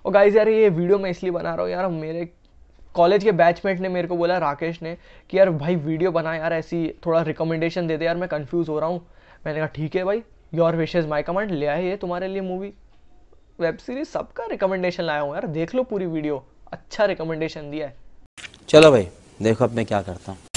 और गाइस यार ये वीडियो मैं इसलिए बना रहा हूँ यार, मेरे कॉलेज के बैचमेट ने मेरे को बोला, राकेश ने, कि यार भाई वीडियो बना यार, ऐसी थोड़ा रिकमेंडेशन दे दे यार, मैं कंफ्यूज हो रहा हूँ। मैंने कहा ठीक है भाई, योर विशेज माय कमांड, ले आए ये तुम्हारे लिए मूवी वेब सीरीज, सबका रिकमेंडेशन लाया हूँ यार, देख लो पूरी वीडियो, अच्छा रिकमेंडेशन दिया है। चलो भाई देखो अब मैं क्या करता हूँ।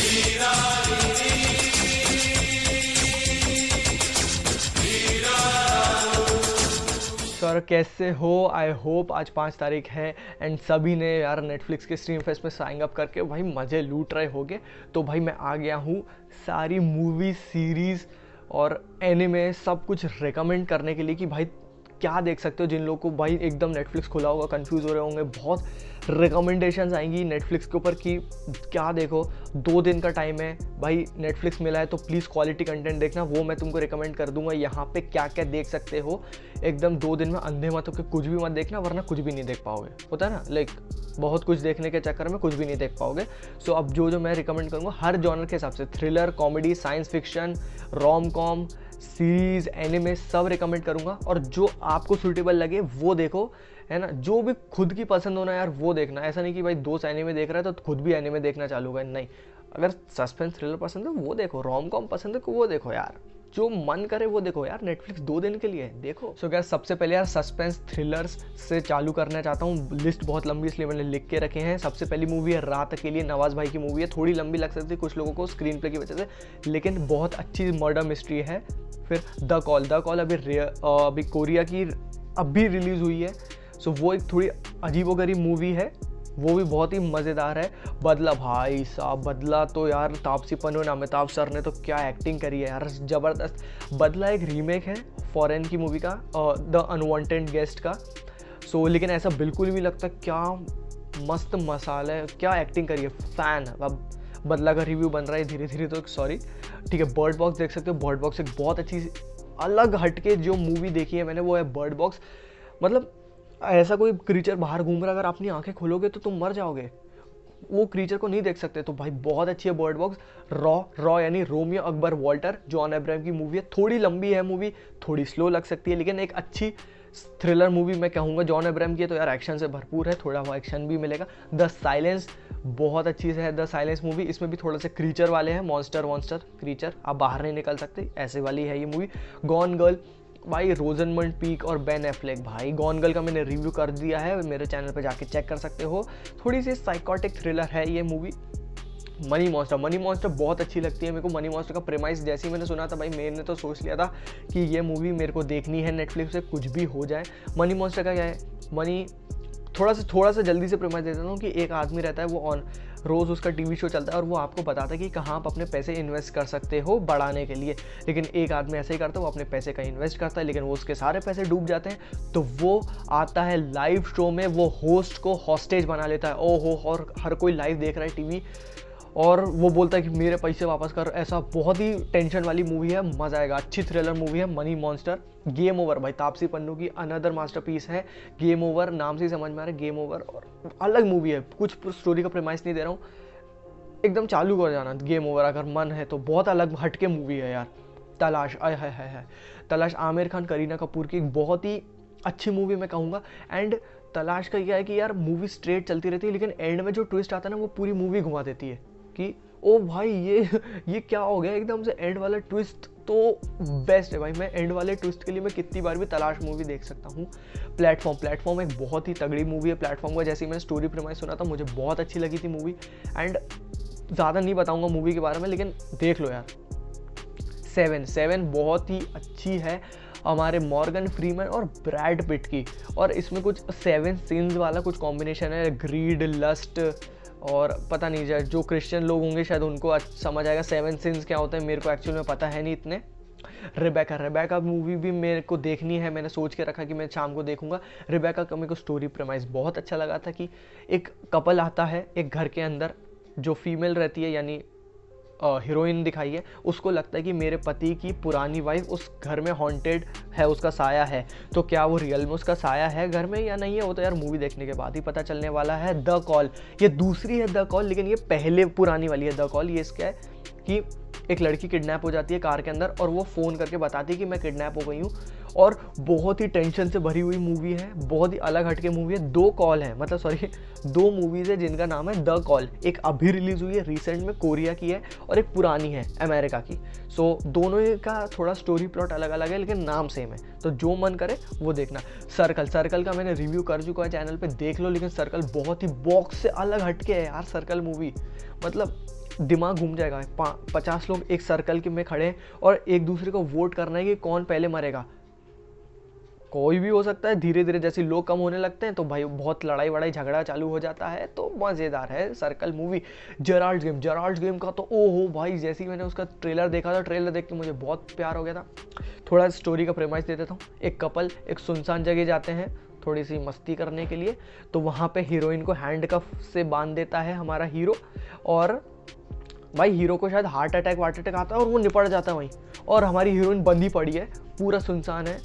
सर कैसे हो, आई होप आज 5 तारीख है एंड सभी ने यार नेटफ्लिक्स के स्ट्रीम फेस्ट में साइन अप करके भाई मज़े लूट रहे होगे। तो भाई मैं आ गया हूँ सारी मूवी सीरीज़ और एनिमे सब कुछ रिकमेंड करने के लिए कि भाई क्या देख सकते हो। जिन लोगों को भाई एकदम नेटफ्लिक्स खुला होगा, कंफ्यूज हो रहे होंगे, बहुत रिकमेंडेशंस आएंगी नेटफ्लिक्स के ऊपर कि क्या देखो। 2 दिन का टाइम है भाई, नेटफ्लिक्स मिला है तो प्लीज़ क्वालिटी कंटेंट देखना, वो मैं तुमको रिकमेंड कर दूंगा। यहाँ पे क्या क्या देख सकते हो, एकदम 2 दिन में अंधे मत होकर कुछ भी मत देखना, वरना कुछ भी नहीं देख पाओगे। होता है ना, लाइक बहुत कुछ देखने के चक्कर में कुछ भी नहीं देख पाओगे। सो अब जो मैं रिकमेंड करूँगा हर जॉनर के हिसाब से, thriller, comedy, science fiction, rom com, series, anime सब रिकमेंड करूंगा। और जो आपको सूटेबल लगे वो देखो, है ना, जो भी खुद की पसंद होना यार वो देखना। ऐसा नहीं कि भाई दोस्त एनिमे देख रहा है तो खुद भी एनिमे देखना चालू कर, नहीं। अगर सस्पेंस थ्रिलर पसंद है वो देखो, रोम कॉम पसंद है वो देखो यार, जो मन करे वो देखो यार, नेटफ्लिक्स 2 दिन के लिए है, देखो। सो यार सबसे पहले यार सस्पेंस थ्रिलर्स से चालू करना चाहता हूँ। लिस्ट बहुत लंबी इसलिए मैंने लिख के रखे हैं। सबसे पहली मूवी है रात अकेली, नवाज भाई की मूवी है। थोड़ी लंबी लग सकती है कुछ लोगों को स्क्रीन प्ले की वजह से, लेकिन बहुत अच्छी मर्डर मिस्ट्री है। फिर द कॉल अभी कोरिया की अभी रिलीज़ हुई है। सो वो एक थोड़ी अजीबोगरीब मूवी है, वो भी बहुत ही मज़ेदार है। बदला, भाई साहब बदला तो यार तापसी पन्नू और अमिताभ सर ने तो क्या एक्टिंग करी है यार, ज़बरदस्त। बदला एक रीमेक है फॉरेन की मूवी का, द अनवांटेड गेस्ट का। सो लेकिन ऐसा बिल्कुल भी लगता, क्या मस्त मसाला है, क्या एक्टिंग करी है, फ़ैन। अब बदला का रिव्यू बन रहा है धीरे धीरे, तो सॉरी, ठीक है। बर्ड बॉक्स देख सकते हो, बर्ड बॉक्स एक बहुत अच्छी अलग हटके जो मूवी देखी है मैंने, वो है बर्ड बॉक्स। मतलब ऐसा कोई क्रीचर बाहर घूम रहा है, अगर अपनी आंखें खोलोगे तो तुम मर जाओगे, वो क्रीचर को नहीं देख सकते। तो भाई बहुत अच्छी है बर्ड बॉक्स। रॉ यानी Romeo Akbar Walter, John Abraham की मूवी है। थोड़ी लंबी है मूवी, थोड़ी स्लो लग सकती है, लेकिन एक अच्छी थ्रिलर मूवी मैं कहूँगा। जॉन अब्राहम की है तो यार एक्शन से भरपूर है, थोड़ा वो एक्शन भी मिलेगा। द साइलेंस बहुत अच्छी है, द साइलेंस मूवी। इसमें भी थोड़ा सा क्रीचर वाले हैं, मॉन्स्टर क्रीचर, आप बाहर नहीं निकल सकते, ऐसे वाली है ये मूवी। गॉन गर्ल भाई, रोजनमंड पीक और बेन एफ्लेक। भाई गॉन गर्ल का मैंने रिव्यू कर दिया है, मेरे चैनल पे जाके चेक कर सकते हो। थोड़ी सी साइकोटिक थ्रिलर है ये मूवी। मनी मॉन्स्टर बहुत अच्छी लगती है मेरे को। मनी मॉन्स्टर का प्रेमाइस जैसे ही मैंने सुना था भाई, मैंने तो सोच लिया था कि ये मूवी मेरे को देखनी है नेटफ्लिक्स से, कुछ भी हो जाए। मनी मॉन्स्टर का क्या है, मनी थोड़ा सा जल्दी से प्रेमाइस दे देता हूँ कि एक आदमी रहता है, वो रोज़ उसका टीवी शो चलता है और वो आपको बताता है कि कहाँ आप अपने पैसे इन्वेस्ट कर सकते हो बढ़ाने के लिए। लेकिन एक आदमी ऐसे ही करता है, वो अपने पैसे कहीं इन्वेस्ट करता है, लेकिन वो उसके सारे पैसे डूब जाते हैं। तो वो आता है लाइव शो में, वो होस्ट को हॉस्टेज बना लेता है। ओहो, और हर कोई लाइव देख रहा है टीवी, और वो बोलता है कि मेरे पैसे वापस कर। ऐसा बहुत ही टेंशन वाली मूवी है, मज़ा आएगा। अच्छी थ्रिलर मूवी है मनी मॉन्स्टर। गेम ओवर भाई, तापसी पन्नू की अनदर मास्टरपीस है गेम ओवर, नाम से ही समझ में आ रहा है गेम ओवर। और अलग मूवी है, कुछ स्टोरी का प्रेमाइस नहीं दे रहा हूँ, एकदम चालू कर जाना गेम ओवर अगर मन है तो। बहुत अलग हटके मूवी है यार। तलाश, आय हाय हाय, तलाश आमिर खान करीना कपूर की एक बहुत ही अच्छी मूवी मैं कहूँगा। एंड तलाश का क्या है कि यार मूवी स्ट्रेट चलती रहती है, लेकिन एंड में जो ट्विस्ट आता है ना, वो पूरी मूवी घुमा देती है कि ओ भाई ये क्या हो गया एकदम से। एंड वाला ट्विस्ट तो बेस्ट है भाई। मैं एंड वाले ट्विस्ट के लिए मैं कितनी बार भी तलाश मूवी देख सकता हूँ। प्लेटफॉर्म एक बहुत ही तगड़ी मूवी है। प्लेटफॉर्म का जैसे ही मैंने स्टोरी प्रेमाइस सुना था, मुझे बहुत अच्छी लगी थी मूवी। एंड ज़्यादा नहीं बताऊँगा मूवी के बारे में, लेकिन देख लो यार। सेवन बहुत ही अच्छी है, हमारे मॉर्गन फ्रीमैन और ब्रैड पिट की। और इसमें कुछ 7 सीन्स वाला कुछ कॉम्बिनेशन है, ग्रीड, लस्ट और पता नहीं जाए, जो क्रिश्चियन लोग होंगे शायद उनको समझ आएगा 7 सिंस क्या होता है, मेरे को एक्चुअली में पता है नहीं इतने। रिबेका मूवी भी मेरे को देखनी है, मैंने सोच के रखा कि मैं शाम को देखूंगा। रिबेका का मेरे को स्टोरी प्रेमाइस बहुत अच्छा लगा था कि एक कपल आता है एक घर के अंदर, जो फीमेल रहती है यानी हीरोइन दिखाई है, उसको लगता है कि मेरे पति की पुरानी वाइफ उस घर में हॉन्टेड है, उसका साया है। तो क्या वो रियल में उसका साया है घर में या नहीं है, वो तो यार मूवी देखने के बाद ही पता चलने वाला है। द कॉल, ये दूसरी है द कॉल, लेकिन ये पहले पुरानी वाली है द कॉल। ये इसका है कि एक लड़की किडनैप हो जाती है कार के अंदर और वो फ़ोन करके बताती है कि मैं किडनैप हो गई हूँ। और बहुत ही टेंशन से भरी हुई मूवी है, बहुत ही अलग हटके मूवी है। 2 कॉल है, मतलब सॉरी 2 मूवीज़ है जिनका नाम है द कॉल। एक अभी रिलीज़ हुई है रिसेंट में, कोरिया की है, और एक पुरानी है अमेरिका की। सो दोनों का थोड़ा स्टोरी प्लॉट अलग अलग है लेकिन नाम सेम है, तो जो मन करे वो देखना। सर्कल का मैंने रिव्यू कर चुका है चैनल पे, देख लो। लेकिन सर्कल बहुत ही बॉक्स से अलग हटके है यार। सर्कल मूवी मतलब दिमाग घूम जाएगा। 50 लोग एक सर्कल के में खड़े हैं और एक दूसरे को वोट करना है कि कौन पहले मरेगा। कोई भी हो सकता है। धीरे धीरे जैसे लोग कम होने लगते हैं तो भाई बहुत लड़ाई वड़ाई झगड़ा चालू हो जाता है। तो मज़ेदार है सर्कल मूवी। जेराल्ड गेम का तो ओहो भाई, जैसे ही मैंने उसका ट्रेलर देखा था, ट्रेलर देख के मुझे बहुत प्यार हो गया था। थोड़ा स्टोरी का प्रेमाइस दे देता हूँ। एक कपल एक सुनसान जगह जाते हैं थोड़ी सी मस्ती करने के लिए, तो वहाँ पे हीरोइन को हैंडकफ से बांध देता है हमारा हीरो, और भाई हीरो को शायद हार्ट अटैक आता है और वो निपट जाता है वहीं, और हमारी हीरोइन बंधी पड़ी है, पूरा सुनसान है।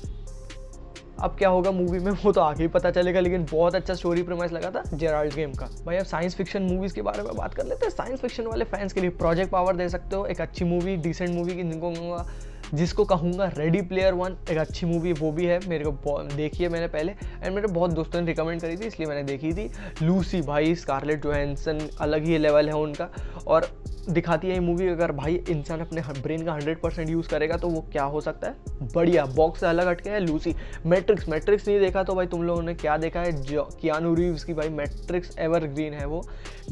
अब क्या होगा मूवी में वो तो आगे ही पता चलेगा, लेकिन बहुत अच्छा स्टोरी प्रेमाइस लगा था जेराल्ड गेम का। भाई अब साइंस फिक्शन मूवीज़ के बारे में बात कर लेते हैं। साइंस फिक्शन वाले फैंस के लिए प्रोजेक्ट पावर दे सकते हो, एक अच्छी मूवी, डिसेंट मूवी की जिसको कहूँगा रेडी प्लेयर वन एक अच्छी मूवी वो भी है। मेरे को देखी है मैंने पहले, एंड मेरे बहुत दोस्तों ने रिकमेंड करी थी इसलिए मैंने देखी थी। लूसी भाई, स्कारलेट जोहानसन अलग ही लेवल है उनका, और दिखाती है ये मूवी अगर भाई इंसान अपने ब्रेन का 100% यूज़ करेगा तो वो क्या हो सकता है। बढ़िया बॉक्स से अलग हटके है लूसी। मैट्रिक्स नहीं देखा तो भाई तुम लोगों ने क्या देखा है, जो कियानू रीव्स की भाई मैट्रिक्स एवरग्रीन है वो।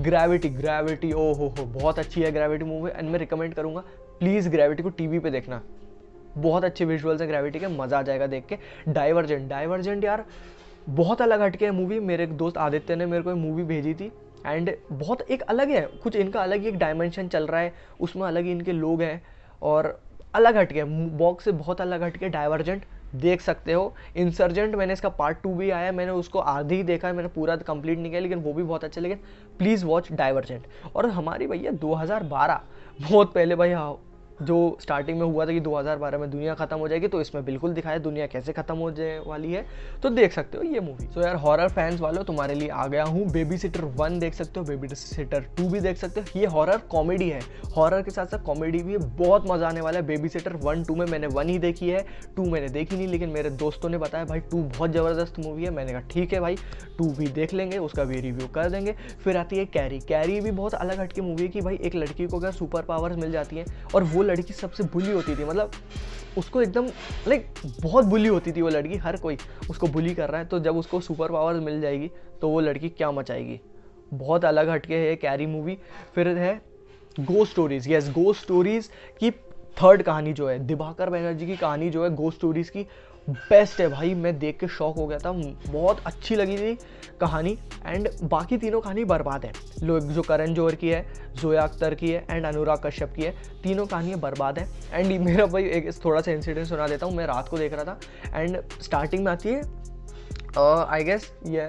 ग्रेविटी ओ हो बहुत अच्छी है ग्रेविटी मूवी, एंड मैं रिकमेंड करूँगा प्लीज़ ग्रेविटी को टीवी पे देखना। बहुत अच्छे विजुअल्स हैं ग्रेविटी के, मज़ा आ जाएगा देख के। डाइवर्जेंट यार बहुत अलग हटके है मूवी। मेरे दोस्त आदित्य ने मेरे को मूवी भेजी थी, एंड बहुत एक अलग है, कुछ इनका अलग ही एक डायमेंशन चल रहा है उसमें, अलग ही इनके लोग हैं और अलग हटके बॉक्स से बहुत अलग हटके। डाइवर्जेंट देख सकते हो। इंसर्जेंट मैंने इसका पार्ट 2 भी आया, मैंने उसको आधी ही देखा है, मैंने पूरा कंप्लीट नहीं किया, लेकिन वो भी बहुत अच्छा। लेकिन प्लीज़ वॉच डाइवर्जेंट। और हमारी भैया 2012 बहुत पहले भाई, हाँ जो स्टार्टिंग में हुआ था कि 2012 में दुनिया खत्म हो जाएगी, तो इसमें बिल्कुल दिखाया दुनिया कैसे खत्म हो जाने वाली है, तो देख सकते हो ये मूवी। तो यार हॉरर फैंस वालों तुम्हारे लिए आ गया हूँ। बेबी सिटर 1 देख सकते हो, बेबी सिटर 2 भी देख सकते हो। ये हॉरर कॉमेडी है, हॉरर के साथ साथ कॉमेडी भी है, बहुत मजा आने वाला है। बेबी सिटर 1 2 में मैंने 1 ही देखी है, 2 मैंने देखी नहीं, लेकिन मेरे दोस्तों ने बताया भाई 2 बहुत ज़बरदस्त मूवी है। मैंने कहा ठीक है भाई 2 भी देख लेंगे, उसका भी रिव्यू कर देंगे। फिर आती है कैरी भी बहुत अलग हटकी मूवी है कि भाई एक लड़की को अगर सुपर पावर्स मिल जाती हैं, और वो लड़की सबसे बुली होती थी, मतलब उसको एकदम लाइक बहुत बुली होती थी वो लड़की, हर कोई उसको बुली कर रहा है, तो जब उसको सुपर पावर्स मिल जाएगी तो वो लड़की क्या मचाएगी। बहुत अलग हटके है कैरी मूवी। फिर है Ghost Stories. Yes, Ghost Stories की 3rd कहानी जो है, दिवाकर बनर्जी की कहानी जो है गोस्ट स्टोरीज की, बेस्ट है भाई। मैं देख के शॉक हो गया था, बहुत अच्छी लगी थी कहानी। एंड बाकी तीनों कहानी बर्बाद है। लोग जो करण जौहर की है, जोया अख्तर की है, एंड अनुराग कश्यप की है, तीनों कहानियाँ बर्बाद है। एंड मेरा भाई एक थोड़ा सा इंसिडेंट सुना देता हूँ। मैं रात को देख रहा था, एंड स्टार्टिंग में आती है आई गेस ये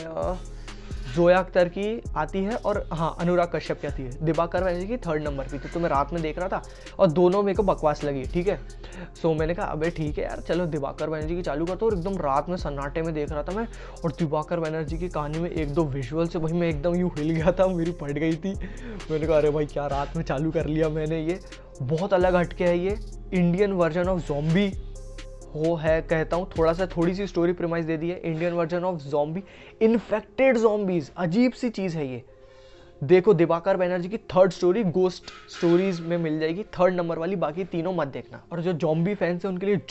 जोया अख्तर की आती है, और हाँ अनुराग कश्यप की आती है। दिवाकर बनर्जी की 3rd नंबर पे थी, तो मैं रात में देख रहा था और दोनों मेरे को बकवास लगी, ठीक है। सो मैंने कहा अबे ठीक है यार, चलो दिवाकर बनर्जी की चालू करता हूँ। और एकदम रात में सन्नाटे में देख रहा था मैं, और दिवाकर बनर्जी की कहानी में 1-2 विजुअल से भाई मैं एकदम यूँ हिल गया था, मेरी फट गई थी। मैंने कहा अरे भाई क्या रात में चालू कर लिया मैंने। ये बहुत अलग हटके है, ये इंडियन वर्जन ऑफ ज़ॉम्बी वो है, कहता हूँ थोड़ी सी स्टोरी प्रीमाइस दे दी है। Indian version of zombie, infected zombies, अजीब सी चीज़ है ये। देखो दिवाकर बनर्जी की 3rd स्टोरी गोस्ट स्टोरीज में मिल जाएगी, 3rd नंबर वाली, बाकी तीनों मत देखना। और जो ज़ॉम्बी फैंस हैं उनके लिए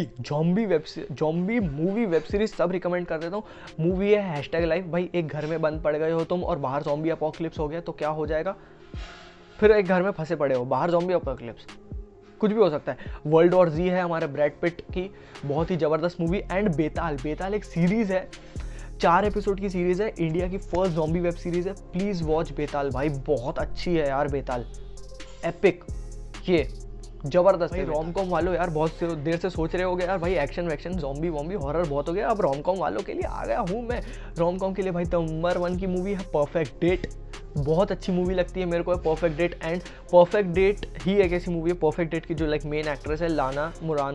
ज़ॉम्बी मूवी वेब सीरीज सब रिकमेंड कर देता हूँ। मूवी है #लाइफ। भाई एक घर में बंद पड़ गए हो तुम और बाहर ज़ॉम्बी अपोकलिप्स हो गया तो क्या हो जाएगा। फिर एक घर में फंसे पड़े हो, बाहर ज़ॉम्बी अपोकलिप्स, कुछ भी हो सकता है। वर्ल्ड वॉर Z है हमारे ब्रैड पिट की, बहुत ही ज़बरदस्त मूवी। एंड बेताल एक सीरीज़ है, 4 एपिसोड की सीरीज़ है, इंडिया की फर्स्ट ज़ॉम्बी वेब सीरीज़ है। प्लीज़ वॉच बेताल भाई, बहुत अच्छी है यार बेताल, एपिक, ये जबरदस्त है। रोम कॉम वालों यार बहुत देर से सोच रहे होगे यार भाई एक्शन वैक्शन ज़ॉम्बी वॉम्बी हॉरर बहुत हो गया, अब रोम कॉम वालों के लिए आ गया हूँ मैं। रोम कॉम के लिए भाई नंबर 1 की मूवी है परफेक्ट डेट, बहुत अच्छी मूवी लगती है मेरे को perfect date. And perfect date ही एक ऐसी मूवी है, परफेक्ट डेट की जो लाइक मेन एक्ट्रेस है लाना मुरानो,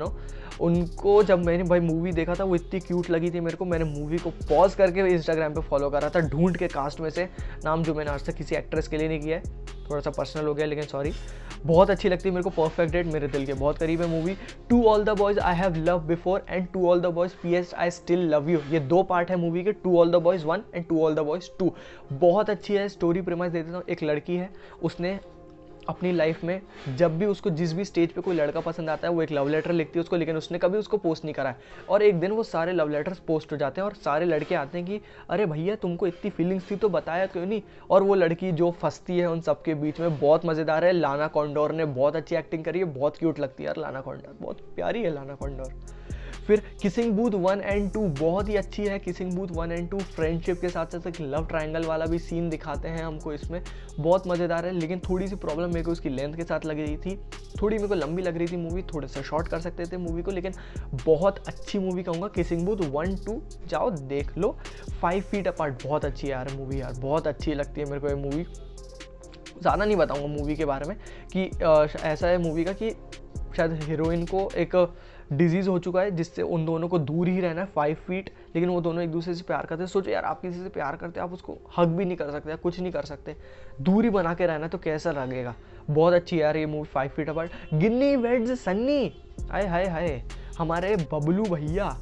उनको जब मैंने भाई मूवी देखा था वो इतनी क्यूट लगी थी मेरे को, मैंने मूवी को पॉज करके इंस्टाग्राम पे फॉलो करा था ढूंढ के कास्ट में से नाम, जो मैंने आज तक किसी एक्ट्रेस के लिए नहीं किया है, थोड़ा सा पर्सनल हो गया लेकिन सॉरी। बहुत अच्छी लगती है मेरे को, परफेक्ट डेट मेरे दिल के बहुत करीब है movie. To all the boys I have love before and to all the boys PS I still love you, ये 2 पार्ट है मूवी के, to all the boys 1 and to all the boys 2। बहुत अच्छी है स्टोरी। प्रीमाइस दे देता हूँ, एक लड़की है, उसने अपनी लाइफ में जब भी उसको जिस भी स्टेज पे कोई लड़का पसंद आता है वो एक लव लेटर लिखती है उसको, लेकिन उसने कभी उसको पोस्ट नहीं करा है। और एक दिन वो सारे लव लेटर्स पोस्ट हो जाते हैं और सारे लड़के आते हैं कि अरे भैया तुमको इतनी फीलिंग्स थी तो बताया क्यों नहीं। और वो लड़की जो फंसती है उन सबके बीच में, बहुत मज़ेदार है। लाना कॉन्डोर ने बहुत अच्छी एक्टिंग करी है, बहुत क्यूट लगती है यार लाना कॉन्डोर, बहुत प्यारी है लाना कॉन्डोर। फिर किसिंग बूथ 1 एंड 2 बहुत ही अच्छी है। किसिंग बूथ 1 एंड 2 फ्रेंडशिप के साथ साथ एक लव ट्रायंगल वाला भी सीन दिखाते हैं हमको इसमें, बहुत मज़ेदार है। लेकिन थोड़ी सी प्रॉब्लम मेरे को उसकी लेंथ के साथ लग रही थी, थोड़ी मेरे को लंबी लग रही थी मूवी, थोड़ा सा शॉर्ट कर सकते थे मूवी को, लेकिन बहुत अच्छी मूवी कहूँगा। किसिंग बूथ 1 2 जाओ देख लो। 5 फीट अपार्ट बहुत अच्छी है यार मूवी, यार बहुत अच्छी लगती है मेरे को ये मूवी। ज़्यादा नहीं बताऊँगा मूवी के बारे में कि ऐसा है मूवी का कि शायद हीरोइन को एक डिजीज़ हो चुका है जिससे उन दोनों को दूर ही रहना है 5 फीट, लेकिन वो दोनों एक दूसरे से प्यार करते हैं। सोचो यार आप किसी से प्यार करते हैं, आप उसको हग भी नहीं कर सकते, कुछ नहीं कर सकते, दूरी बना के रहना तो कैसा लगेगा। बहुत अच्छी यार ये movie 5 feet apart. Ginny weds Sunny, हाय हाय हाय, हमारे बबलू भैया,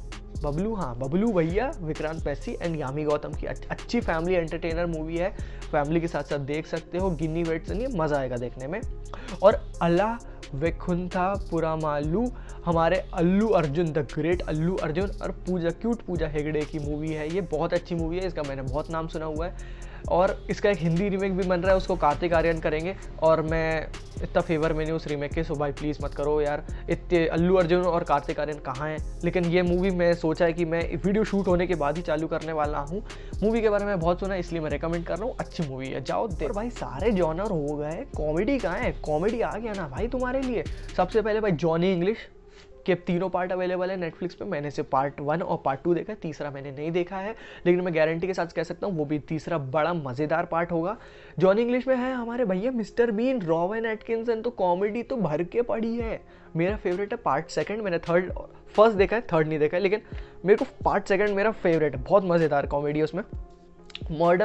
बबलू भैया, विक्रांत मैसी एंड यामी गौतम की अच्छी फैमिली एंटरटेनर मूवी है, फैमिली के साथ साथ देख सकते हो। गिन्नी वेड्स सन्नी, मज़ा आएगा देखने में। और अल्लाह वेकुंठा पुरामालू, हमारे अल्लू अर्जुन, द ग्रेट अल्लू अर्जुन और क्यूट पूजा हेगड़े की मूवी है। ये बहुत अच्छी मूवी है, इसका मैंने बहुत नाम सुना हुआ है और इसका एक हिंदी रीमेक भी बन रहा है, उसको कार्तिक आर्यन करेंगे और मैं इतना फेवर में नहीं उस रीमेक के, सो भाई प्लीज़ मत करो यार। इतने अल्लू अर्जुन और कार्तिक आर्यन कहाँ हैं। लेकिन ये मूवी मैं सोचा है कि मैं वीडियो शूट होने के बाद ही चालू करने वाला हूँ। मूवी के बारे में बहुत सुना है इसलिए मैं रेकमेंड कर रहा हूँ, अच्छी मूवी है, जाओ देखो। भाई सारे जॉनर हो गए, कॉमेडी कहाँ है, कॉमेडी आ गया ना भाई तुम्हारे लिए। सबसे पहले भाई जॉनी इंग्लिश के 3 पार्ट अवेलेबल है नेटफ्लिक्स पे, मैंने सिर्फ पार्ट 1 और पार्ट 2 देखा है, तीसरा मैंने नहीं देखा है, लेकिन मैं गारंटी के साथ कह सकता हूँ वो भी तीसरा बड़ा मज़ेदार पार्ट होगा। जॉनी इंग्लिश में है हमारे भैया मिस्टर बीन, रॉवन एटकिंसन, तो कॉमेडी तो भर के पड़ी है। मेरा फेवरेट है पार्ट 2, मैंने फर्स्ट देखा है, 3rd नहीं देखा है, लेकिन मेरे को पार्ट 2 मेरा फेवरेट है, बहुत मज़ेदार कॉमेडी है उसमें। मर्डर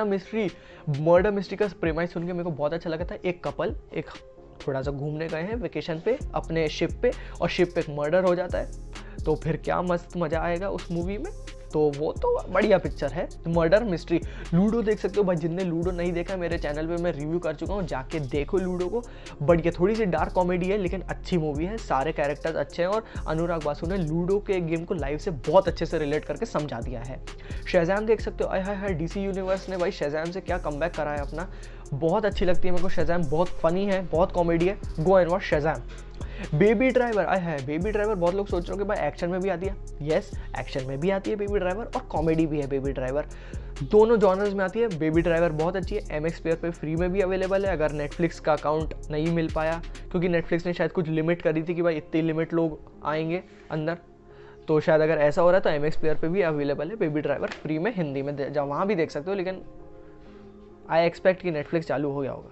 मिस्ट्री का प्रीमाइस सुन के मेरे को बहुत अच्छा लगा था। एक कपल एक थोड़ा सा घूमने गए हैं वेकेशन पे अपने शिप पे, और शिप पे एक मर्डर हो जाता है, तो फिर क्या मस्त मज़ा आएगा उस मूवी में। तो वो तो बढ़िया पिक्चर है मर्डर मिस्ट्री। लूडो देख सकते हो भाई, जिनने लूडो नहीं देखा मेरे चैनल पे मैं रिव्यू कर चुका हूँ, जाके देखो लूडो को। बढ़िया, थोड़ी सी डार्क कॉमेडी है लेकिन अच्छी मूवी है, सारे कैरेक्टर्स अच्छे हैं और अनुराग बासु ने लूडो के गेम को लाइव से बहुत अच्छे से रिलेट करके समझा दिया है। शज़ैम देख सकते हो, आय हाय हाय, DC यूनिवर्स ने भाई शज़ैम से क्या कमबैक करा है अपना, बहुत अच्छी लगती है मेरे को शज़ैम, बहुत फनी है, बहुत कॉमेडी है, go and watch Shazam. Baby Driver, आय है बेबी ड्राइवर, बहुत लोग सोच रहे हो कि भाई एक्शन में भी आती है, यस एक्शन में भी आती है बेबी ड्राइवर और कॉमेडी भी है बेबी ड्राइवर, दोनों जॉनर्स में आती है। बेबी ड्राइवर बहुत अच्छी है, MX प्लेयर पे फ्री में भी अवेलेबल है अगर नेटफ्लिक्स का अकाउंट नहीं मिल पाया, क्योंकि नेटफ्लिक्स ने शायद कुछ लिमिट करी थी कि भाई इतनी लिमिट लोग आएंगे अंदर, तो शायद अगर ऐसा हो रहा है तो MX प्लेयर पे भी अवेलेबल है बेबी ड्राइवर फ्री में, हिंदी में जहाँ वहाँ भी देख सकते हो, लेकिन आई एक्सपेक्ट कि नेटफ्लिक्स चालू हो गया होगा।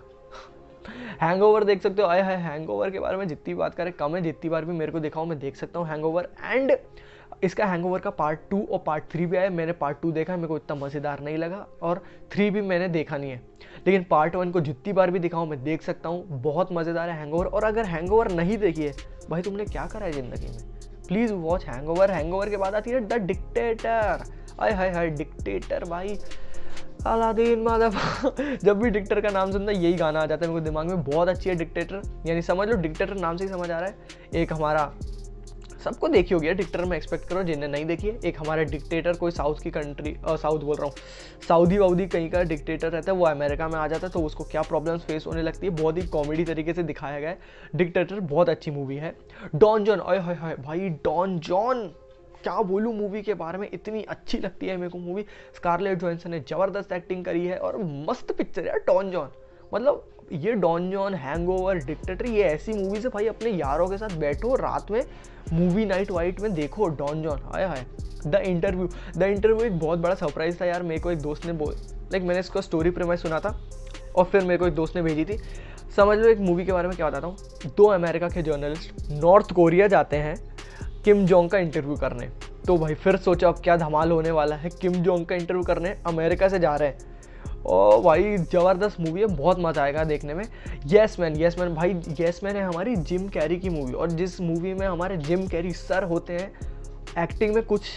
हैंगओवर देख सकते हो, आया है हैंगओवर के बारे में जितनी बात करें कम है, जितनी बार भी मेरे को दिखाओ मैं देख सकता हूँ हैंगओवर। एंड इसका हैंगओवर का पार्ट 2 और पार्ट 3 भी आया, मैंने पार्ट 2 देखा, मेरे को इतना मज़ेदार नहीं लगा और 3 भी मैंने देखा नहीं है, लेकिन पार्ट 1 को जितनी बार भी दिखाओ मैं देख सकता हूँ, बहुत मज़ेदार है हैंगओवर। और अगर हैंगओवर नहीं देखी है भाई तुमने क्या करा है ज़िंदगी में, प्लीज़ वॉच हैंगओवर। हैंगओवर के बाद आती है द डिक्टेटर, आय हाय हाय डिक्टेटर भाई, अलादीन माधव जब भी डिक्टेटर का नाम सुनता है यही गाना आ जाता है मेरे को दिमाग में, बहुत अच्छी है डिक्टेटर, यानी समझ लो डिक्टेटर नाम से ही समझ आ रहा है। एक हमारा सबको देखी होगी डिक्टेटर, मैं एक्सपेक्ट करो जिन्हें नहीं देखी है। एक हमारा डिक्टेटर कोई साउथ की कंट्री, साउथ बोल रहा हूँ, सऊदी वाउदी कहीं का डिक्टेटर रहता है, वो अमेरिका में आ जाता है तो उसको क्या प्रॉब्लम्स फेस होने लगती है, बहुत ही कॉमेडी तरीके से दिखाया गया है। डिक्टेटर बहुत अच्छी मूवी है। डॉन जॉन, आय हाय हाय भाई डॉन जॉन, क्या बोलूँ मूवी के बारे में, इतनी अच्छी लगती है मेरे को मूवी। स्कारलेट जोहानसन ने ज़बरदस्त एक्टिंग करी है और मस्त पिक्चर है डॉन जॉन। मतलब ये डॉन जॉन, हैंगओवर, डिक्टेटर, ये ऐसी मूवीज़ है भाई अपने यारों के साथ बैठो रात में मूवी नाइट वाइट में देखो डॉन जॉन। आया है द इंटरव्यू एक बहुत बड़ा सरप्राइज था यार, मेरे को एक दोस्त ने मैंने इसको स्टोरी प्रीमाइस सुना था और फिर मेरे को एक दोस्त ने भेजी थी। समझ लो एक मूवी के बारे में क्या बताता हूँ, 2 अमेरिका के जर्नलिस्ट नॉर्थ कोरिया जाते हैं किम जोंग का इंटरव्यू करने। तो भाई फिर सोचो अब क्या धमाल होने वाला है, किम जोंग का इंटरव्यू करने अमेरिका से जा रहे हैं। ओ भाई ज़बरदस्त मूवी है, बहुत मज़ा आएगा देखने में। यस मैन भाई, यस मैन है हमारी जिम कैरी की मूवी, और जिस मूवी में हमारे जिम कैरी सर होते हैं, एक्टिंग में कुछ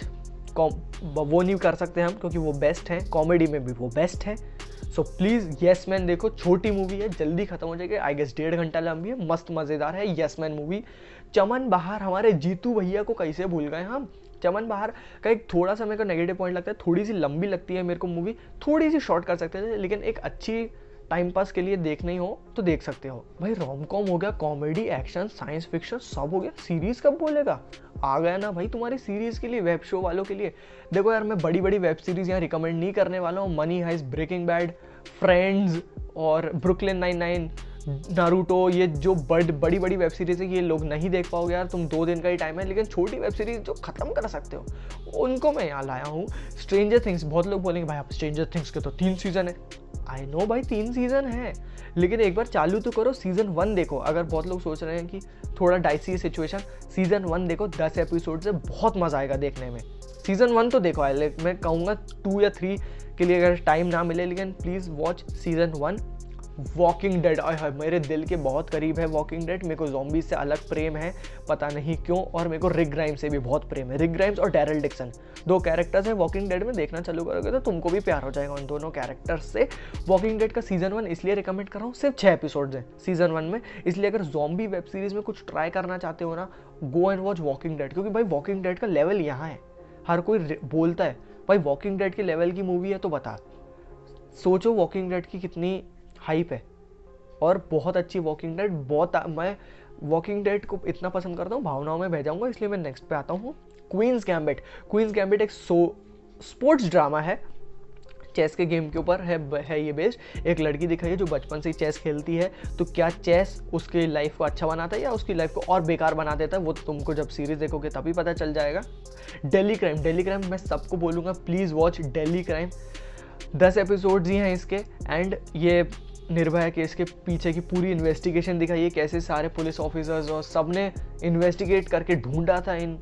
वो नहीं कर सकते हम क्योंकि वो बेस्ट हैं, कॉमेडी में भी वो बेस्ट है। सो प्लीज़ यस मैन देखो, छोटी मूवी है, जल्दी खत्म हो जाएगी, आई गेस 1.5 घंटा लंबी है, मस्त मज़ेदार है यस मैन मूवी। चमन बहार, हमारे जीतू भैया को कैसे भूल गए हम। चमन बहार का एक थोड़ा सा मेरे को नेगेटिव पॉइंट लगता है, थोड़ी सी लंबी लगती है मेरे को मूवी, थोड़ी सी शॉर्ट कर सकते थे, लेकिन एक अच्छी टाइम पास के लिए देखनी हो तो देख सकते हो भाई। रोम कॉम हो गया, कॉमेडी, एक्शन, साइंस फिक्शन सब हो गया। सीरीज़ कब बोलेगा, आ गया ना भाई तुम्हारी सीरीज़ के लिए, वेब शो वालों के लिए। देखो यार मैं बड़ी बड़ी वेब सीरीज़ यहाँ रिकमेंड नहीं करने वाला हूँ। Money Heist, Breaking Bad, Friends और ब्रुकलिन 99, नारुतो, ये जो बड़ी बड़ी वेब सीरीज़ है ये लोग नहीं देख पाओगे यार, तुम 2 दिन का ही टाइम है। लेकिन छोटी वेब सीरीज़ जो ख़त्म कर सकते हो उनको मैं यहाँ लाया हूँ। स्ट्रेंजर थिंग्स, बहुत लोग बोलेंगे भाई आप स्ट्रेंजर थिंग्स के तो 3 सीज़न है। आई नो भाई 3 सीज़न है, लेकिन एक बार चालू तो करो, सीज़न 1 देखो। अगर बहुत लोग सोच रहे हैं कि थोड़ा डाइसी सिचुएशन, सीज़न 1 देखो, 10 एपिसोड से बहुत मज़ा आएगा देखने में। सीज़न 1 तो देखो, मैं कहूँगा 2 या 3 के लिए अगर टाइम ना मिले, लेकिन please watch season 1। Walking Dead, आय मेरे दिल के बहुत करीब है वॉकिंग डेड। मेरे को ज़ॉम्बी से अलग प्रेम है, पता नहीं क्यों, और मेरे को रिक ग्राइम्स से भी बहुत प्रेम है। रिक ग्राइम्स और डैरल डिक्सन 2 कैरेक्टर्स हैं वॉकिंग डेड में, देखना चालू करोगे तो तुमको भी प्यार हो जाएगा उन दोनों कैरेक्टर्स से। वॉकिंग डेड का सीज़न 1 इसलिए रिकमेंड कर रहा हूँ, सिर्फ 6 एपिसोड्स हैं सीज़न 1 में, इसलिए अगर ज़ॉम्बी वेब सीरीज़ में कुछ ट्राई करना चाहते हो ना, go and watch Walking Dead, क्योंकि भाई वॉकिंग डेड का लेवल यहाँ है। हर कोई बोलता है भाई वॉकिंग डेड के लेवल की मूवी है, तो बता सोचो वॉकिंग डेड की कितनी हाइप है, और बहुत अच्छी वॉकिंग डेड। मैं वॉकिंग डेड को इतना पसंद करता हूँ, भावनाओं में बह जाऊँगा, इसलिए मैं नेक्स्ट पे आता हूँ। Queen's Gambit. क्वींस गैम्बिट एक स्पोर्ट्स ड्रामा है, चेस के गेम के ऊपर है ये बेस्ड। एक लड़की दिखाई है जो बचपन से ही चेस खेलती है, तो क्या चेस उसकी लाइफ को अच्छा बनाता है या उसकी लाइफ को और बेकार बना देता है, वो तुमको जब सीरीज़ देखोगे तभी पता चल जाएगा। दिल्ली क्राइम, दिल्ली क्राइम मैं सबको बोलूँगा please watch Delhi Crime. 10 episodes ही हैं इसके, एंड ये निर्भया केस के पीछे की पूरी इन्वेस्टिगेशन दिखाई है, कैसे सारे पुलिस ऑफिसर्स और सब ने इन्वेस्टिगेट करके ढूंढा था इन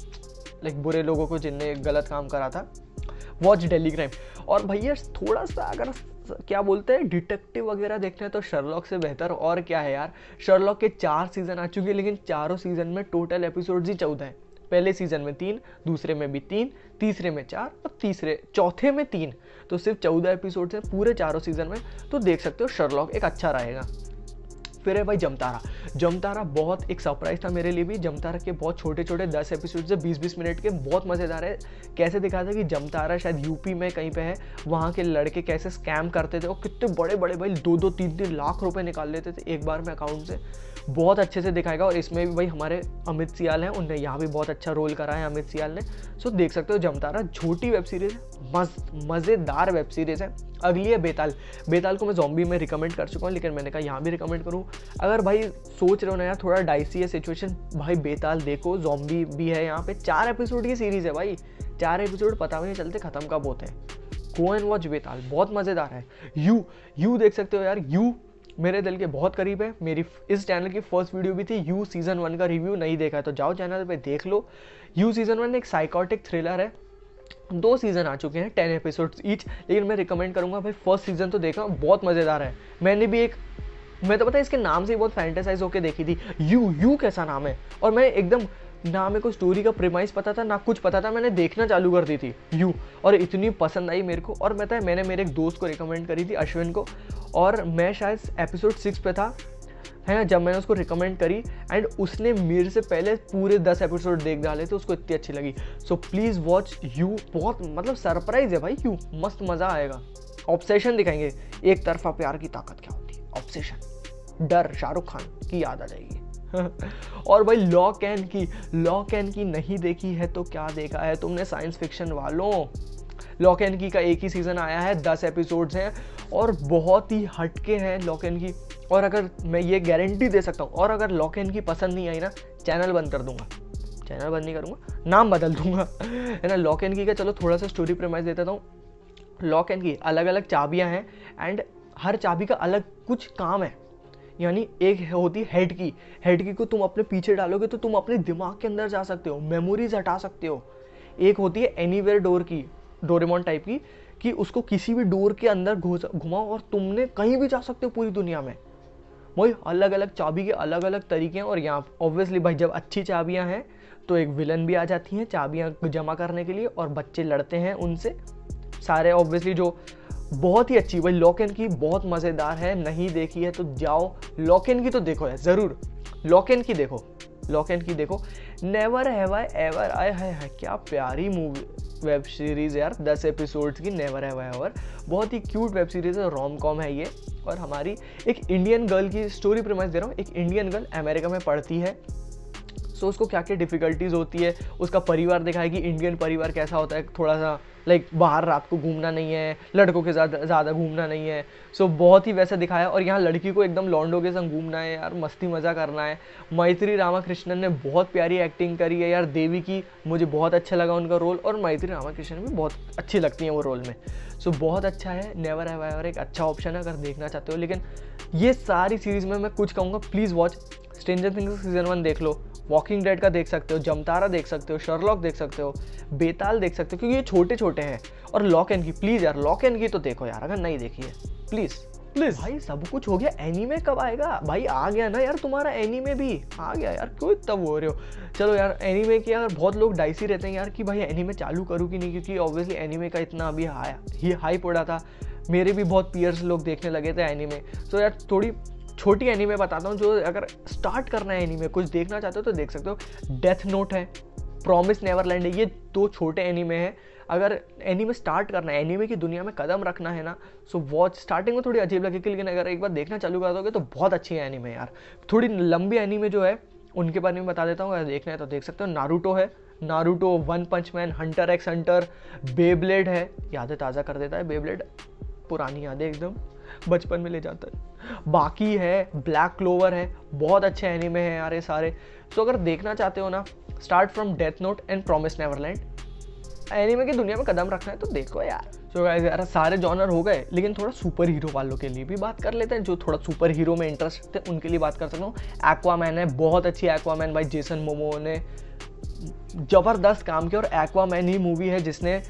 बुरे लोगों को जिनने गलत काम करा था। Watch Delhi Crime. और भैया थोड़ा सा अगर क्या बोलते हैं डिटेक्टिव वगैरह देखते हैं तो शर्लॉक से बेहतर और क्या है यार। शर्लॉक के 4 सीज़न आ चुके हैं, लेकिन चारों सीज़न में टोटल एपिसोड्स ही 14 हैं। पहले सीज़न में 3, दूसरे में भी 3, तीसरे में 4 और चौथे में 3, तो सिर्फ 14 एपिसोड्स हैं पूरे चारों सीज़न में, तो देख सकते हो शर्लॉक एक अच्छा रहेगा। फिर है भाई जमतारा। जमतारा बहुत एक सरप्राइज था मेरे लिए भी। जमतारा के बहुत छोटे छोटे 10 एपिसोड से 20-20 मिनट के, बहुत मज़ेदार है। कैसे दिखा था कि जमतारा शायद यूपी में कहीं पे है, वहाँ के लड़के कैसे स्कैम करते थे और कितने बड़े बड़े भाई 2-2, 3-3 लाख रुपए निकाल लेते थे एक बार में अकाउंट से। बहुत अच्छे से दिखाएगा, और इसमें भी भाई हमारे अमित सियाल हैं, उनने यहाँ भी बहुत अच्छा रोल करा है अमित सियाल ने। सो देख सकते हो जमतारा छोटी वेब सीरीज़ है, मस्त मज़ेदार वेब सीरीज़ है। अगली है बेताल। बेताल को मैं ज़ॉम्बी में रिकमेंड कर चुका हूँ, लेकिन मैंने कहा यहाँ भी रिकमेंड करूँ। अगर भाई सोच रहे हो ना यार थोड़ा डाइसी है सिचुएशन, भाई बेताल देखो, ज़ॉम्बी भी है यहाँ पे। 4 एपिसोड की सीरीज़ है भाई, 4 एपिसोड पता भी नहीं चलते ख़त्म कब होते हैं। गो एंड वॉच बेताल, बहुत मज़ेदार है। यू देख सकते हो यार, यू मेरे दिल के बहुत करीब है। मेरी इस चैनल की फर्स्ट वीडियो भी थी, यू सीज़न 1 का रिव्यू नहीं देखा है तो जाओ चैनल पे देख लो। यू सीज़न 1 एक साइकोटिक थ्रिलर है, 2 सीज़न आ चुके हैं, 10 एपिसोड्स ईच, लेकिन मैं रिकमेंड करूँगा भाई फर्स्ट सीज़न तो देखा, बहुत मज़ेदार है। मैं तो पता है इसके नाम से ही बहुत फैंटेसाइज होकर देखी थी, यू कैसा नाम है, और मैं एकदम ना मेरे को स्टोरी का प्रीमाइस पता था ना कुछ पता था, मैंने देखना चालू कर दी थी यू, और इतनी पसंद आई मेरे को। और मैंने मेरे एक दोस्त को रिकमेंड करी थी, अश्विन को, और मैं शायद एपिसोड 6 पे था है जब मैंने उसको रिकमेंड करी, एंड उसने मेरे से पहले पूरे 10 एपिसोड देख डाले थे, उसको इतनी अच्छी लगी। सो प्लीज़ वॉच यू, बहुत मतलब सरप्राइज है भाई यू, मस्त मज़ा आएगा। ऑब्सेशन दिखाएंगे, एक तरफा प्यार की ताकत क्या होती है, ऑब्सेशन, डर, शाहरुख खान की याद आ जाएगी। और भाई लॉक एंड की नहीं देखी है तो क्या देखा है तुमने साइंस फिक्शन वालों। लॉक एंड की का एक ही सीज़न आया है, 10 एपिसोड्स हैं और बहुत ही हटके हैं लॉक एंड की। और अगर मैं ये गारंटी दे सकता हूँ, और अगर लॉक एंड की पसंद नहीं आई ना, चैनल बंद कर दूंगा, चैनल बंद नहीं करूँगा, नाम बदल दूंगा, है ना। लॉक एंड की का चलो थोड़ा सा स्टोरी प्रीमाइस देता हूँ। लॉक एंड की अलग अलग चाबियाँ हैं, एंड हर चाबी का अलग कुछ काम है। यानी एक होती है हेड की को तुम अपने पीछे डालोगे तो तुम अपने दिमाग के अंदर जा सकते हो, मेमोरीज हटा सकते हो। एक होती है एनीवेयर डोर की, डोरेमोन टाइप की, कि उसको किसी भी डोर के अंदर घुमाओ और तुमने कहीं भी जा सकते हो पूरी दुनिया में। वही अलग अलग चाबी के अलग अलग तरीके हैं। और यहाँ ऑब्वियसली भाई जब अच्छी चाबियाँ हैं तो एक विलन भी आ जाती हैं चाबियाँ जमा करने के लिए और बच्चे लड़ते हैं उनसे सारे। ऑब्वियसली जो बहुत ही अच्छी भाई लॉक एंड की बहुत मज़ेदार है, नहीं देखी है तो जाओ लॉक एंड की तो देखो है ज़रूर, लॉक एंड की देखो, लॉक एंड की देखो। नेवर हैव आई एवर, आय है क्या प्यारी मूवी वेब सीरीज़ यार, 10 एपिसोड्स की नेवर हैव आई एवर, बहुत ही क्यूट वेब सीरीज़ है, रोम कॉम है ये। और हमारी एक इंडियन गर्ल की स्टोरी प्रीमाइस दे रहा हूँ। एक इंडियन गर्ल अमेरिका में पढ़ती है, सो उसको क्या क्या डिफ़िकल्टीज़ होती है, उसका परिवार दिखाएगी इंडियन परिवार कैसा होता है, थोड़ा सा लाइक बाहर रात को घूमना नहीं है, लड़कों के साथ ज़्यादा घूमना नहीं है, सो बहुत ही वैसा दिखाया। और यहाँ लड़की को एकदम लॉन्डो के संग घूमना है यार, मस्ती मज़ा करना है। मैत्री रामाकृष्णन ने बहुत प्यारी एक्टिंग करी है यार, देवी की मुझे बहुत अच्छा लगा उनका रोल, और मैत्री रामाकृष्णन भी बहुत अच्छी लगती हैं वो रोल में। सो बहुत अच्छा है, नेवर हैव आई एवर एक अच्छा ऑप्शन है अगर देखना चाहते हो। लेकिन ये सारी सीरीज़ में मैं कुछ कहूँगा, please watch Stranger Things season 1 देख लो, वॉकिंग डेड का देख सकते हो, जमतारा देख सकते हो, शर्लॉक देख सकते हो, बेताल देख सकते हो, क्योंकि ये छोटे छोटे हैं। और लॉक एंड की प्लीज़ यार, लॉक एंड की तो देखो यार अगर नहीं देखी है, प्लीज़ प्लीज़। भाई सब कुछ हो गया, एनीमे कब आएगा? भाई आ गया ना यार, तुम्हारा एनीमे भी आ गया यार, क्यों इतना वो हो रहे हो? चलो यार एनीमे की यार बहुत लोग डाइसी रहते हैं यार कि भाई एनीमे चालू करूँ कि नहीं, क्योंकि ऑब्वियसली एनीमे का इतना अभी हाइप उड़ा था, मेरे भी बहुत पीयर्स लोग देखने लगे थे एनीमे। तो यार थोड़ी छोटी एनीमे बताता हूँ, जो अगर स्टार्ट करना है एनीमे कुछ देखना चाहते हो तो देख सकते हो। डेथ नोट है, प्रॉमिस नेवरलैंड है, ये 2 छोटे एनीमे हैं। अगर एनीमे स्टार्ट करना है, एनीमे की दुनिया में कदम रखना है ना, सो वॉच। स्टार्टिंग में थोड़ी अजीब लगेगी, लेकिन अगर एक बार देखना चालू कर दोगे तो बहुत अच्छी है एनीमे यार। थोड़ी लंबी एनीमे जो है उनके बारे में बता देता हूँ, अगर देखना है तो देख सकते हो। नारुतो है, Naruto, one punch man, hunter x hunter, Beyblade है, यादें ताज़ा कर देता है बेब्लेड, पुरानी यादें एकदम बचपन में ले जाता है। बाकी है, ब्लैक क्लोवर है, बहुत अच्छे एनीमे हैं यार ये सारे। सो अगर देखना चाहते हो ना, start from Death Note and Promise Neverland. Anime की दुनिया में कदम रखना है तो देखो यार। सो गाइस यार सारे जॉनर हो गए, लेकिन थोड़ा सुपर हीरो वालों के लिए भी बात कर लेते हैं, जो थोड़ा सुपर हीरो में इंटरेस्ट है उनके लिए बात कर सकता हूँ। एक्वामैन है, बहुत अच्छी एक्वामैन भाई, जेसन मोमो ने ज़बरदस्त काम किया। और एक्वामैन ही मूवी है जिसने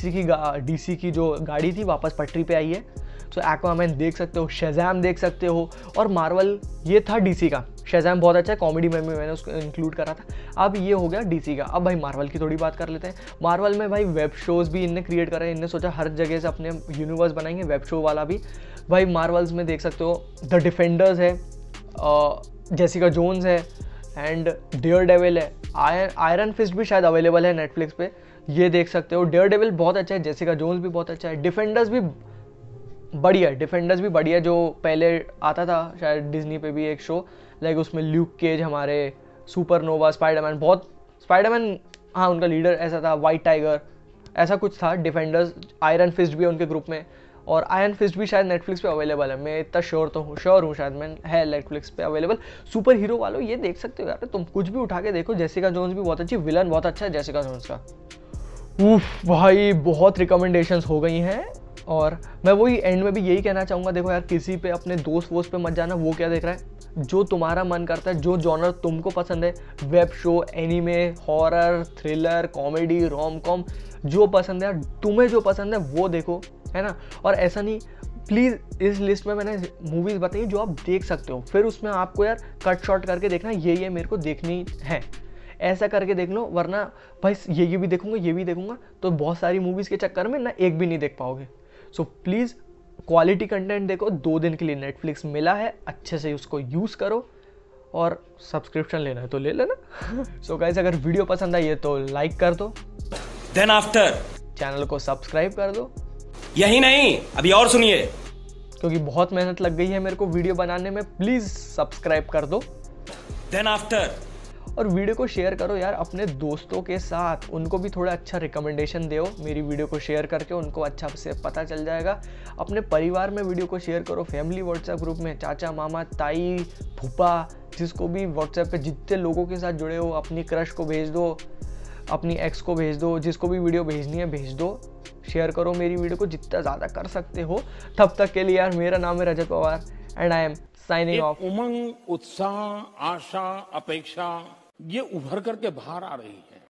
डीसी की जो गाड़ी थी वापस पटरी पे आई है। सो एक्वामैन देख सकते हो, शेज़ैम देख सकते हो। और मार्वल ये था डीसी का, शेज़ैम बहुत अच्छा है, कॉमेडी में भी मैंने उसको इंक्लूड करा था। अब ये हो गया डीसी का। अब भाई मार्वल की थोड़ी बात कर लेते हैं। मार्वल में भाई वेब शोज़ भी इनने क्रिएट करा है, इनने सोचा हर जगह से अपने यूनिवर्स बनाएंगे, वेब शो वाला भी। भाई मार्वल्स में देख सकते हो द डिफेंडर्स है, जेसिका जोन्स है, एंड डेयर डेविल है, आयरन फिस्ट भी शायद अवेलेबल है नेटफ्लिक्स पे, ये देख सकते हो। डेयर डेविल बहुत अच्छा है, जेसिका जोन्स भी बहुत अच्छा है, डिफेंडर्स भी बढ़िया है, डिफेंडर्स भी बढ़िया, जो पहले आता था शायद डिज्नी पे भी एक शो, लाइक उसमें ल्यूक केज, हमारे सुपरनोवा, स्पाइडरमैन, बहुत स्पाइडरमैन हाँ उनका लीडर ऐसा था, वाइट टाइगर ऐसा कुछ था डिफेंडर्स। आयरन फिस्ट भी है उनके ग्रुप में, और आयरन फिस्ट भी शायद नेटफ्लिक्स पे अवेलेबल है, मैं इतना श्योर हूँ शायद मैं है नेटफ्लिक्स पे अवेलेबल। सुपर हीरो वालों ये देख सकते हो यार, तुम कुछ भी उठा के देखो। जेसिका जोन्स भी बहुत अच्छी, विलन बहुत अच्छा है जेसिका जोन्स का। उफ भाई बहुत रिकमेंडेशंस हो गई हैं, और मैं वही एंड में भी यही कहना चाहूँगा, देखो यार किसी पे अपने दोस्त वोस्त पे मत जाना, वो क्या देख रहा है, जो तुम्हारा मन करता है, जो जॉनर तुमको पसंद है, web show, anime, horror, thriller, comedy, rom com, जो पसंद है यार, तुम्हें जो पसंद है वो देखो, है ना। और ऐसा नहीं, प्लीज़ इस लिस्ट में मैंने मूवीज़ बताई जो आप देख सकते हो, फिर उसमें आपको यार कट शॉट करके देखना, ये मेरे को देखनी है, ऐसा करके देख लो, वरना भाई ये भी देखूंगा, ये भी देखूंगा, तो बहुत सारी मूवीज़ के चक्कर में ना एक भी नहीं देख पाओगे। सो प्लीज़ क्वालिटी कंटेंट देखो, 2 दिन के लिए नेटफ्लिक्स मिला है, अच्छे से उसको यूज़ करो, और सब्सक्रिप्शन लेना है तो ले लेना। सो गाइस अगर वीडियो पसंद आई है तो लाइक कर दो, देन आफ्टर चैनल को सब्सक्राइब कर दो। यही नहीं, अभी और सुनिए, क्योंकि बहुत मेहनत लग गई है मेरे को वीडियो बनाने में, प्लीज़ सब्सक्राइब कर दो। देन आफ्टर और वीडियो को शेयर करो यार अपने दोस्तों के साथ, उनको भी थोड़ा अच्छा रिकमेंडेशन दो मेरी वीडियो को शेयर करके, उनको अच्छा से पता चल जाएगा। अपने परिवार में वीडियो को शेयर करो, फैमिली व्हाट्सएप ग्रुप में, चाचा मामा ताई फूफा, जिसको भी व्हाट्सएप पे जितने लोगों के साथ जुड़े हो, अपनी क्रश को भेज दो, अपनी एक्स को भेज दो, जिसको भी वीडियो भेजनी है भेज दो, शेयर करो मेरी वीडियो को जितना ज़्यादा कर सकते हो। तब तक के लिए यार मेरा नाम है Rajat Pawar and I am signing off. उमंग, उत्साह, आशा, अपेक्षा ये उभर करके बाहर आ रही है।